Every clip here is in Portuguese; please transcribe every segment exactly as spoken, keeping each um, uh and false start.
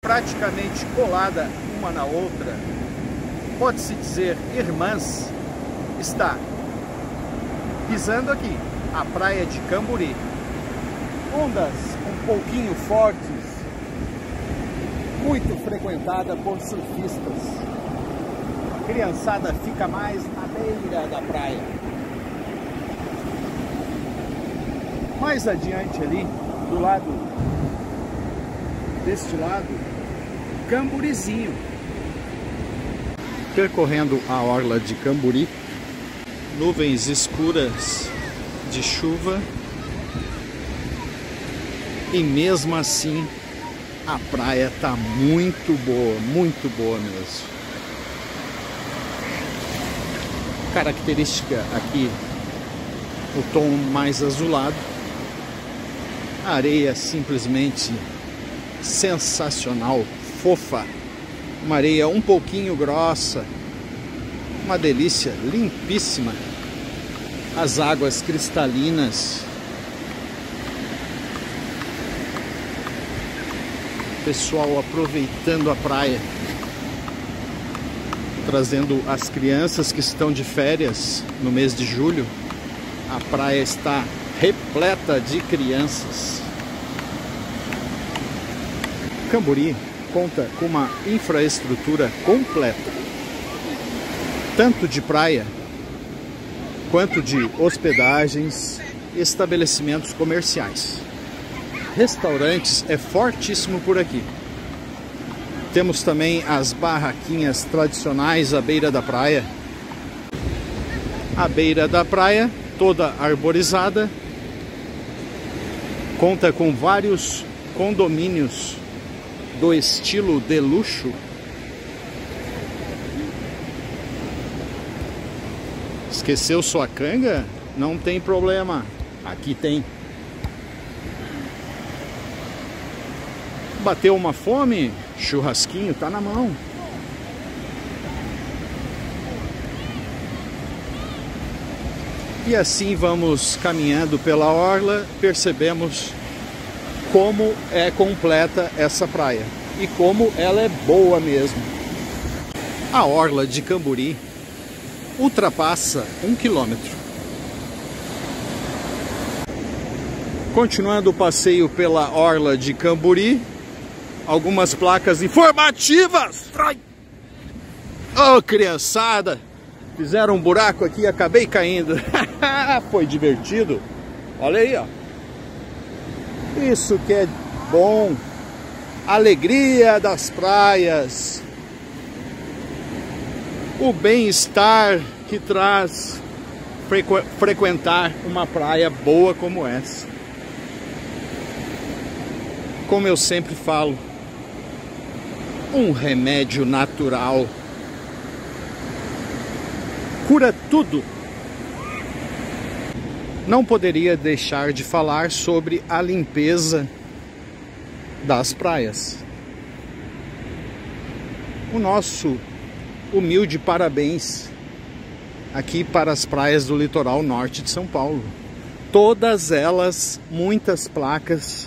praticamente colada uma na outra, pode-se dizer irmãs, está pisando aqui a praia de Camburi. Ondas um pouquinho fortes, muito frequentada por surfistas. A criançada fica mais na beira da praia. Mais adiante ali, do lado, deste lado, Camburizinho. Percorrendo a orla de Camburi, nuvens escuras de chuva, e mesmo assim a praia tá muito boa, muito boa mesmo. Característica aqui, o tom mais azulado, a areia simplesmente sensacional, fofa, uma areia um pouquinho grossa, uma delícia, limpíssima, as águas cristalinas, pessoal aproveitando a praia, trazendo as crianças que estão de férias no mês de julho. A praia está repleta de crianças. Camburi conta com uma infraestrutura completa, tanto de praia quanto de hospedagens e estabelecimentos comerciais. Restaurantes é fortíssimo por aqui. Temos também as barraquinhas tradicionais à beira da praia. A beira da praia, toda arborizada, conta com vários condomínios do estilo de luxo. Esqueceu sua canga? Não tem problema, aqui tem. Bateu uma fome? Churrasquinho tá na mão. E assim vamos caminhando pela orla, percebemos como é completa essa praia e como ela é boa mesmo. A orla de Camburi ultrapassa um quilômetro. Continuando o passeio pela orla de Camburi, algumas placas informativas. Oh, criançada, fizeram um buraco aqui e acabei caindo. Foi divertido. Olha aí, ó. Isso que é bom. Alegria das praias. O bem-estar que traz frequ frequentar uma praia boa como essa. Como eu sempre falo, um remédio natural cura tudo. Não poderia deixar de falar sobre a limpeza das praias. O nosso humilde parabéns aqui para as praias do litoral norte de São Paulo. Todas elas, muitas placas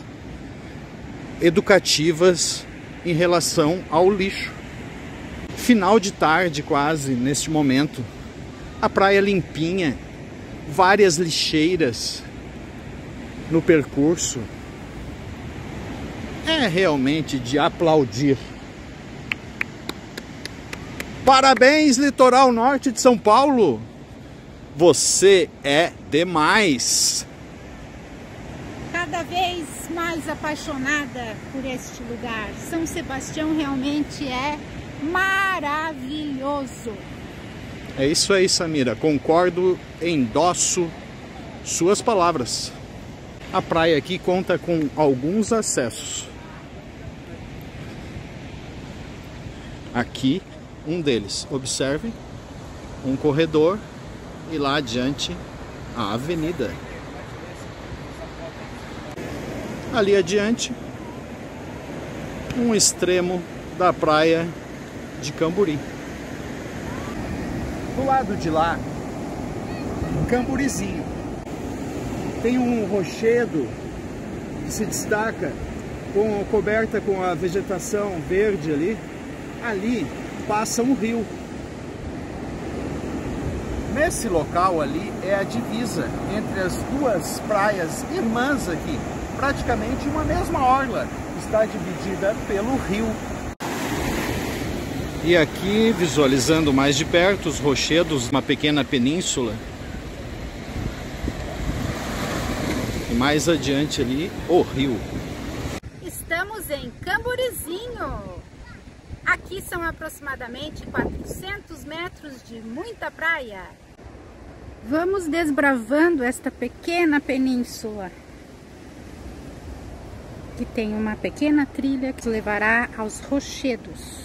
educativas em relação ao lixo. Final de tarde quase, neste momento. A praia limpinha, várias lixeiras no percurso. É realmente de aplaudir. Parabéns, litoral norte de São Paulo! Você é demais! Cada vez mais apaixonada por este lugar. São Sebastião realmente é maravilhoso. É isso aí, Samira. Concordo, endosso suas palavras. A praia aqui conta com alguns acessos. Aqui, um deles. Observe, um corredor e lá adiante a avenida. Ali adiante, um extremo da praia de Camburi. Do lado de lá, Camburizinho. Tem um rochedo que se destaca com, coberta com a vegetação verde ali. Ali passa um rio. Nesse local ali é a divisa entre as duas praias irmãs aqui. Praticamente uma mesma orla. Está dividida pelo rio. E aqui, visualizando mais de perto os rochedos, uma pequena península. E mais adiante ali, o rio. Estamos em Camburizinho. Aqui são aproximadamente quatrocentos metros de muita praia. Vamos desbravando esta pequena península, que tem uma pequena trilha que levará aos rochedos.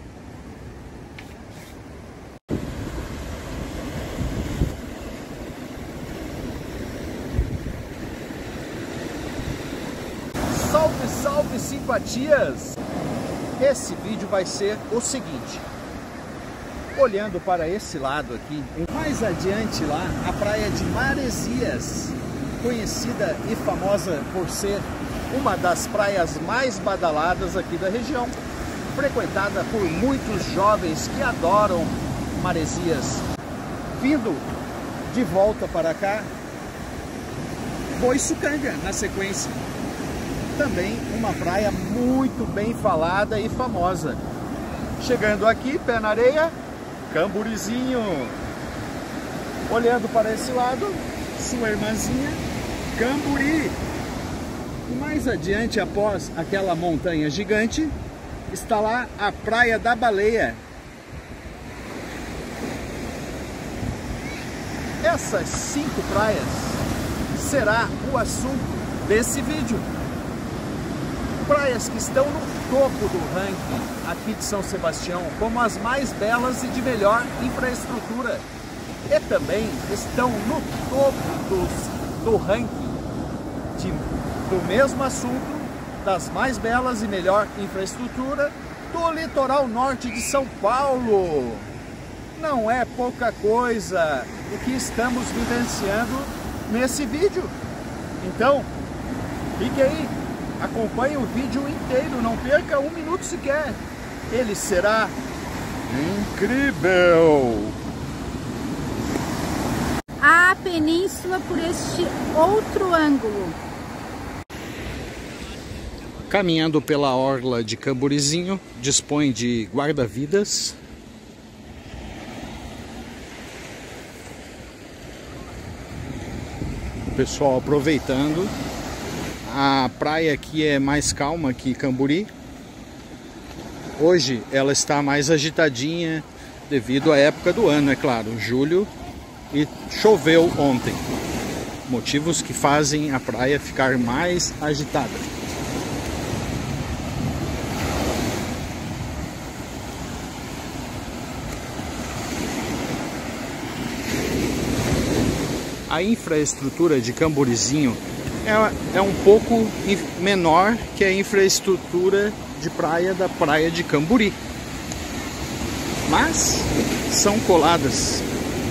Salve, salve, simpatias! Esse vídeo vai ser o seguinte. Olhando para esse lado aqui, mais adiante lá, a praia de Maresias, conhecida e famosa por ser uma das praias mais badaladas aqui da região, frequentada por muitos jovens que adoram Maresias. Vindo de volta para cá, Boiçucanga na sequência. Também uma praia muito bem falada e famosa. Chegando aqui, pé na areia, Camburizinho. Olhando para esse lado, sua irmãzinha, Camburi. E mais adiante, após aquela montanha gigante, está lá a Praia da Baleia. Essas cinco praias será o assunto desse vídeo. Praias que estão no topo do ranking aqui de São Sebastião, como as mais belas e de melhor infraestrutura. E também estão no topo dos, do ranking de, do mesmo assunto, das mais belas e melhor infraestrutura do litoral norte de São Paulo. Não é pouca coisa o que estamos vivenciando nesse vídeo. Então, fique aí. Acompanhe o vídeo inteiro, não perca um minuto sequer. Ele será incrível. A península por este outro ângulo. Caminhando pela orla de Camburizinho, dispõe de guarda-vidas. Pessoal aproveitando. A praia aqui é mais calma que Camburi. Hoje ela está mais agitadinha devido à época do ano, é claro, julho, e choveu ontem. Motivos que fazem a praia ficar mais agitada. A infraestrutura de Camburizinho É, é um pouco menor que a infraestrutura de praia da praia de Camburi, mas são coladas.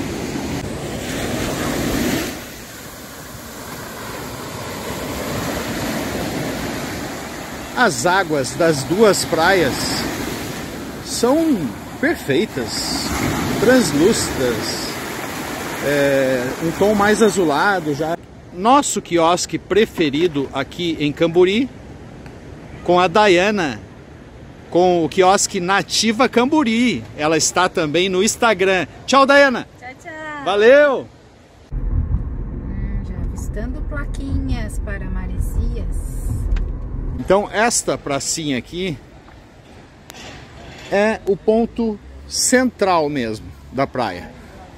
As águas das duas praias são perfeitas, translúcidas, é, um tom mais azulado já. Nosso quiosque preferido aqui em Camburi, com a Dayana, com o quiosque Nativa Camburi. Ela está também no Instagram. Tchau, Dayana! Tchau, tchau! Valeu! Já avistando plaquinhas para Maresias. Então, esta pracinha aqui é o ponto central mesmo da praia.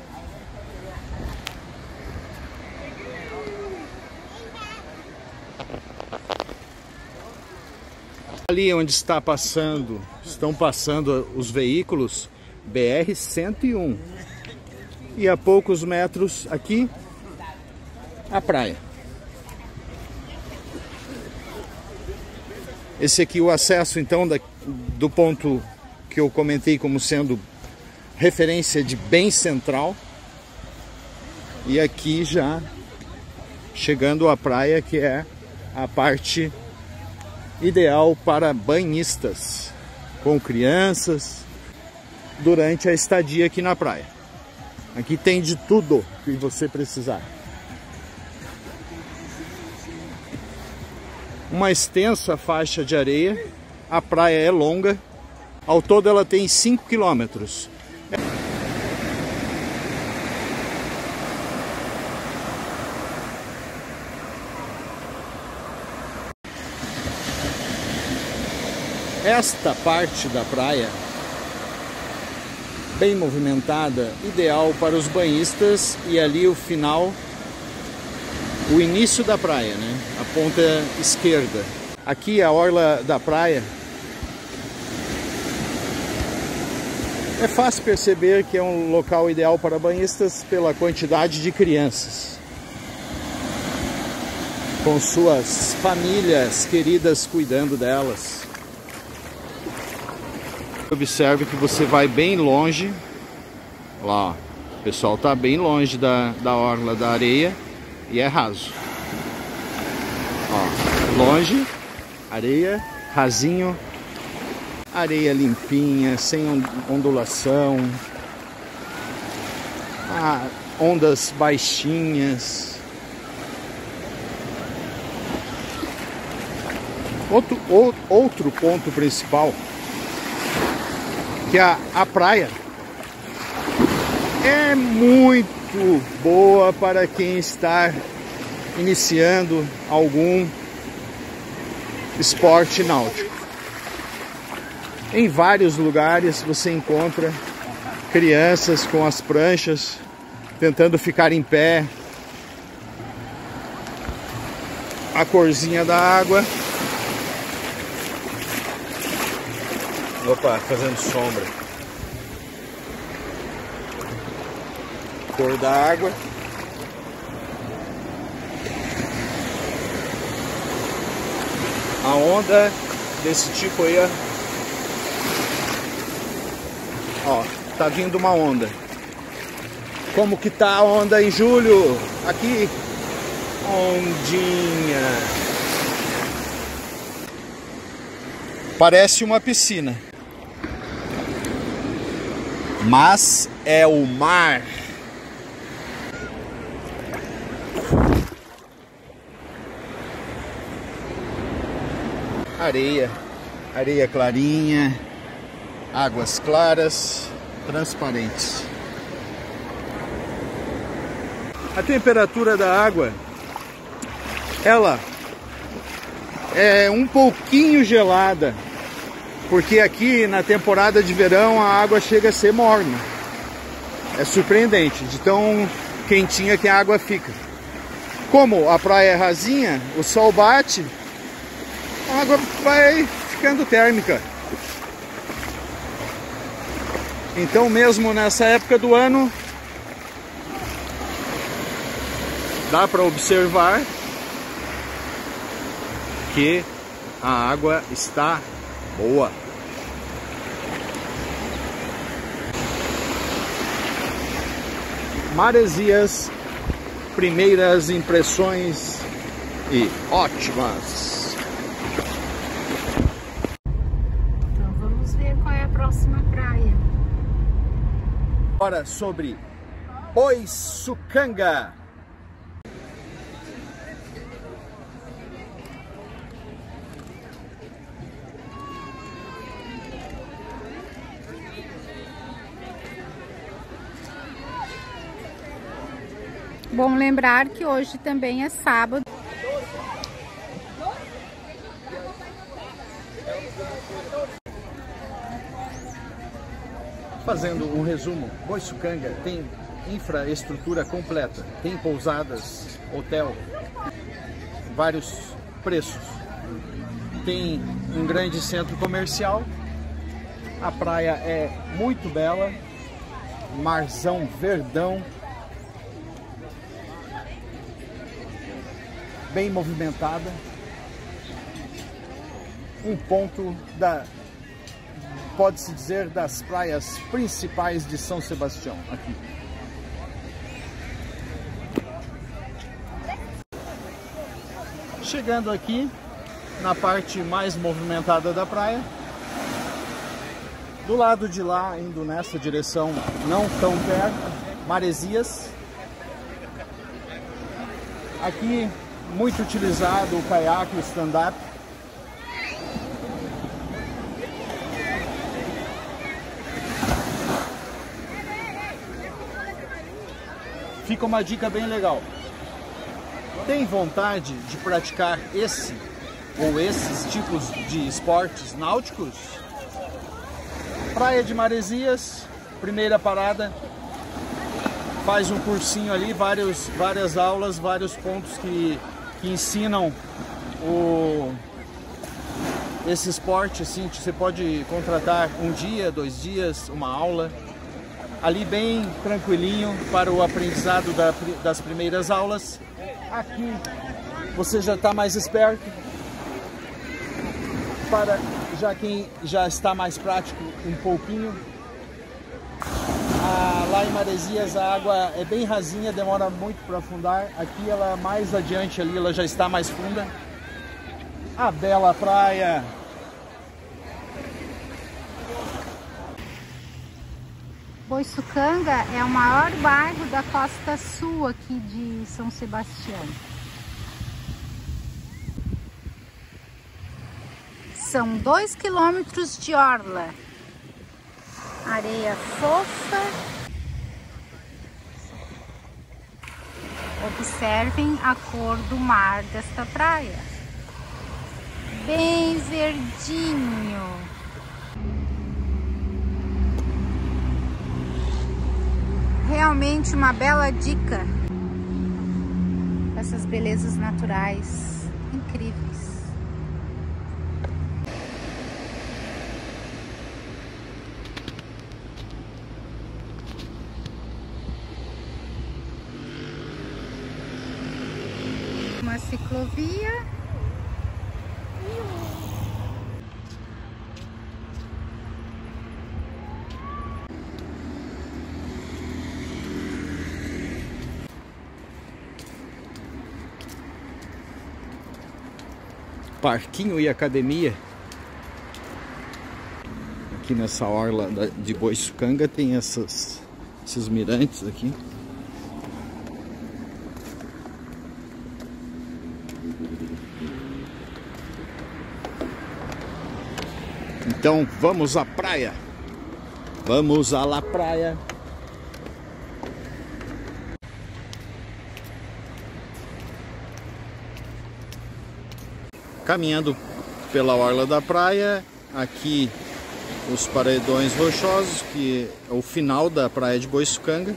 Ali onde está passando, estão passando os veículos, B R cento e um. E a poucos metros aqui, a praia. Esse aqui o acesso então da, do ponto que eu comentei como sendo referência de bem central. E aqui já chegando à praia, que é a parte ideal para banhistas com crianças durante a estadia aqui na praia. Aqui tem de tudo que você precisar. Uma extensa faixa de areia, a praia é longa, ao todo ela tem cinco quilômetros. Esta parte da praia, bem movimentada, ideal para os banhistas, e ali o final, o início da praia, né? A ponta esquerda. Aqui a orla da praia. É fácil perceber que é um local ideal para banhistas pela quantidade de crianças, com suas famílias queridas cuidando delas. Observe que você vai bem longe. Lá, ó, o pessoal está bem longe da, da orla da areia e é raso. Ó, longe, areia, rasinho, areia limpinha, sem ondulação, ah, ondas baixinhas. Outro, o, outro ponto principal, que a, a praia é muito boa para quem está iniciando algum esporte náutico. Em vários lugares você encontra crianças com as pranchas tentando ficar em pé. A corzinha da água. Opa, fazendo sombra. Cor da água. A onda desse tipo aí, ó. Ó, tá vindo uma onda. Como que tá a onda em julho? Aqui, ondinha. Parece uma piscina, mas é o mar. Areia, areia clarinha, águas claras, transparentes. A temperatura da água, ela é um pouquinho gelada, porque aqui na temporada de verão a água chega a ser morna. É surpreendente, de tão quentinha que a água fica. Como a praia é rasinha, o sol bate, a água vai ficando térmica. Então mesmo nessa época do ano, dá para observar que a água está boa. Maresias, primeiras impressões e ótimas. Então vamos ver qual é a próxima praia. Agora sobre Boiçucanga. Bom lembrar que hoje também é sábado. Fazendo um resumo, Boiçucanga tem infraestrutura completa, tem pousadas, hotel, vários preços, tem um grande centro comercial, a praia é muito bela, marzão verdão, bem movimentada, um ponto da, pode-se dizer, das praias principais de São Sebastião, aqui. Chegando aqui, na parte mais movimentada da praia. Do lado de lá, indo nessa direção, não tão perto, Maresias. Aqui, muito utilizado o caiaque, o stand-up. Fica uma dica bem legal. Tem vontade de praticar esse ou esses tipos de esportes náuticos? Praia de Maresias, primeira parada, faz um cursinho ali, vários, várias aulas, vários pontos que, que ensinam o, esse esporte. Assim, você pode contratar um dia, dois dias, uma aula, ali bem tranquilinho para o aprendizado da, das primeiras aulas. Aqui você já está mais esperto, para já quem já está mais prático um pouquinho. Ah, lá em Maresias a água é bem rasinha, demora muito para afundar. Aqui ela mais adiante ali, ela já está mais funda. A bela praia. Boiçucanga é o maior bairro da costa sul aqui de São Sebastião. São dois quilômetros de orla, areia fofa. Observem a cor do mar desta praia, bem verdinho. Realmente uma bela dica. Essas belezas naturais incríveis. Uma ciclovia. Parquinho e academia. Aqui nessa orla de Boiçucanga tem essas, esses mirantes aqui. Então vamos à praia. Vamos à la praia. Caminhando pela orla da praia, aqui os paredões rochosos, que é o final da praia de Boiçucanga.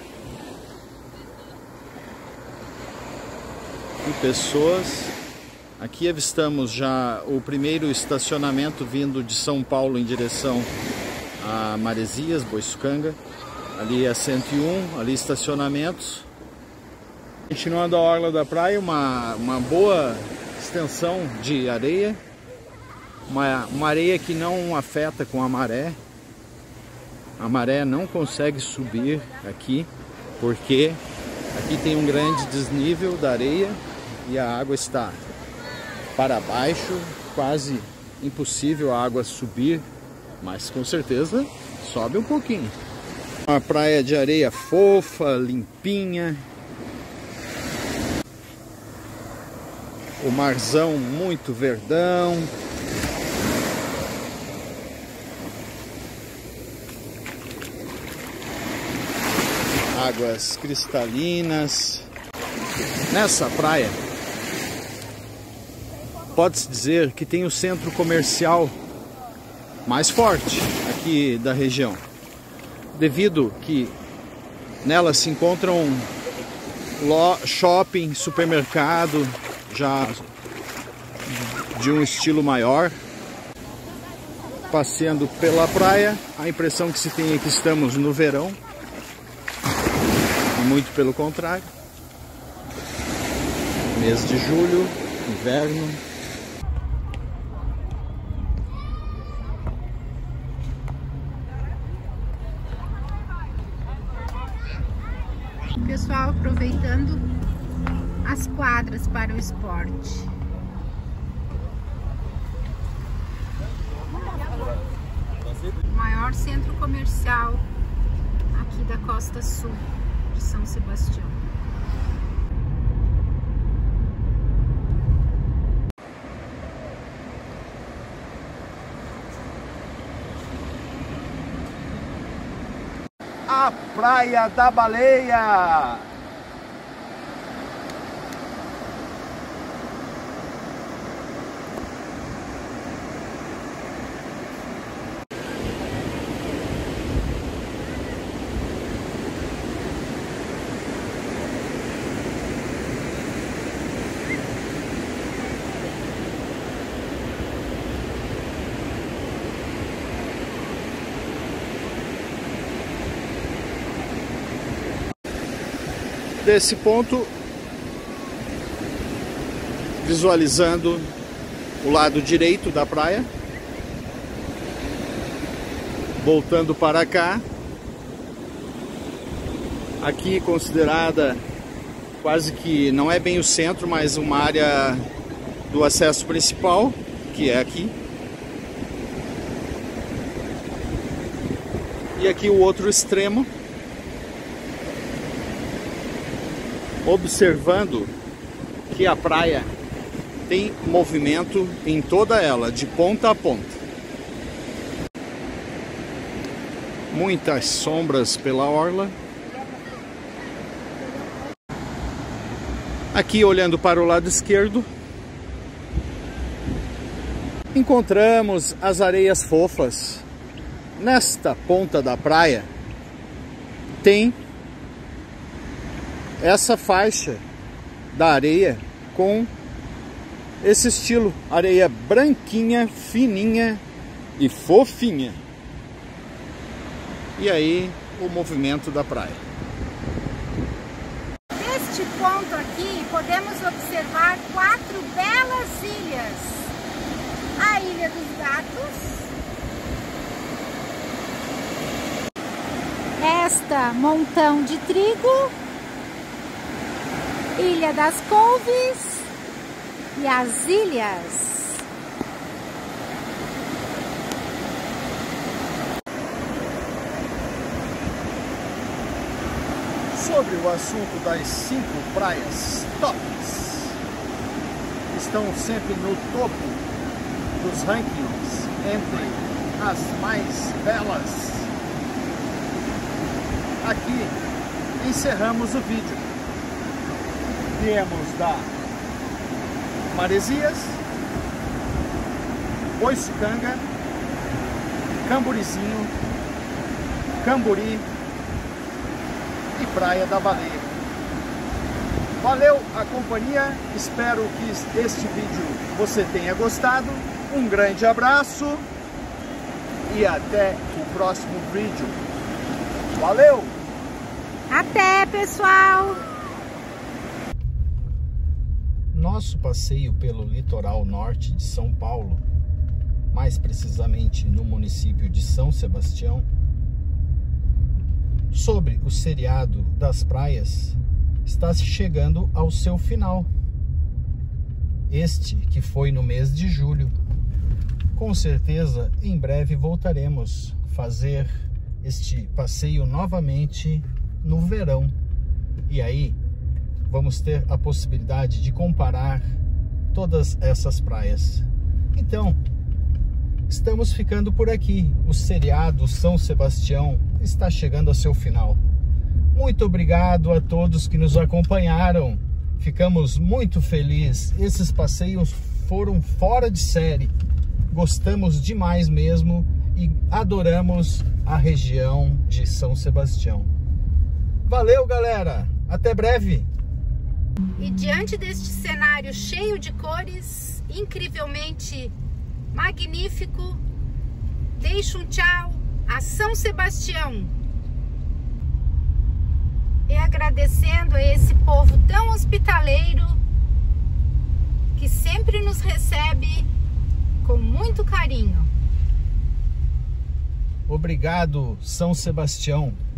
E pessoas. Aqui avistamos já o primeiro estacionamento vindo de São Paulo em direção a Maresias, Boiçucanga. Ali é cento e um, ali estacionamentos. Continuando a orla da praia, uma, uma boa extensão de areia, uma, uma areia que não afeta com a maré. A maré não consegue subir aqui, porque aqui tem um grande desnível da areia e a água está para baixo, quase impossível a água subir, mas com certeza sobe um pouquinho. Uma praia de areia fofa, limpinha. O marzão muito verdão. Águas cristalinas. Nessa praia, pode-se dizer que tem o centro comercial mais forte aqui da região, devido que nela se encontram shopping, supermercado, já de um estilo maior. Passeando pela praia, a impressão que se tem é que estamos no verão, e muito pelo contrário. Mês de julho, inverno. Pessoal aproveitando as quadras para o esporte. maior centro comercial aqui da costa sul de São Sebastião. A Praia da Baleia. Desse ponto, visualizando o lado direito da praia, voltando para cá, aqui considerada quase que não é bem o centro, mas uma área do acesso principal, que é aqui. E aqui o outro extremo, observando que a praia tem movimento em toda ela, de ponta a ponta. Muitas sombras pela orla. Aqui, olhando para o lado esquerdo, encontramos as areias fofas. Nesta ponta da praia tem essa faixa da areia com esse estilo, areia branquinha, fininha e fofinha. E aí o movimento da praia. Neste ponto aqui podemos observar quatro belas ilhas: a Ilha dos Gatos, esta Montão de Trigo, Ilha das Couves e as ilhas. Sobre o assunto das cinco praias tops, estão sempre no topo dos rankings entre as mais belas. Aqui encerramos o vídeo. Viemos da Maresias, Boiçucanga, Camburizinho, Camburi e Praia da Baleia. Valeu a companhia, espero que este vídeo você tenha gostado. Um grande abraço e até o próximo vídeo. Valeu! Até, pessoal! Nosso passeio pelo litoral norte de São Paulo, mais precisamente no município de São Sebastião, sobre o seriado das praias, está chegando ao seu final. Este que foi no mês de julho. Com certeza, em breve voltaremos a fazer este passeio novamente no verão. E aí, vamos ter a possibilidade de comparar todas essas praias. Então, estamos ficando por aqui. O seriado São Sebastião está chegando ao seu final. Muito obrigado a todos que nos acompanharam. Ficamos muito felizes. Esses passeios foram fora de série. Gostamos demais mesmo e adoramos a região de São Sebastião. Valeu, galera! Até breve! E diante deste cenário cheio de cores, incrivelmente magnífico, deixo um tchau a São Sebastião. E agradecendo a esse povo tão hospitaleiro, que sempre nos recebe com muito carinho. Obrigado, São Sebastião.